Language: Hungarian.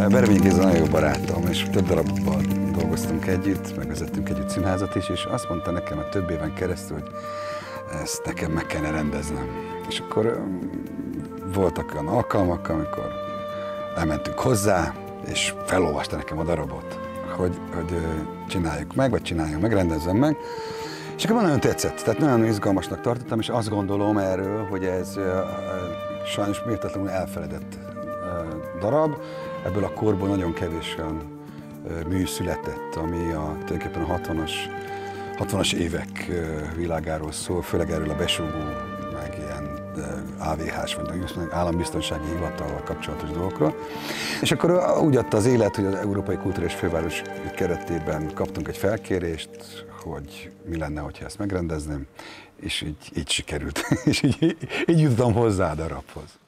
Bereményi Géza nagyon jó barátom, és több darabban dolgoztunk együtt, megvezettünk együtt színházat is, és azt mondta nekem a több éven keresztül, hogy ezt nekem meg kellene rendeznem. És akkor voltak olyan alkalmak, amikor elmentünk hozzá, és felolvasta nekem a darabot, hogy csináljuk meg, vagy csináljam meg, rendezzem meg. És akkor nagyon tetszett, tehát nagyon izgalmasnak tartottam, és azt gondolom erről, hogy ez sajnos méltatlanul elfeledett darab. Ebből a korból nagyon kevés olyan mű született, ami tulajdonképpen a 60-as évek világáról szól, főleg erről a besúgó, meg ilyen AVH-s, vagy állambiztonsági hivatallal kapcsolatos dolgokról. És akkor úgy adta az élet, hogy az Európai Kulturális Főváros keretében kaptunk egy felkérést, hogy mi lenne, hogyha ezt megrendezném, és így sikerült, és így jutottam hozzá a darabhoz.